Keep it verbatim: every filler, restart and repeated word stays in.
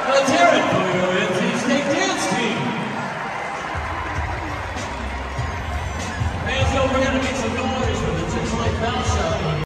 Let's hear it for your N C State dance team. Fans, don't forget to make some noise for the Chick-fil-A Foul Shop.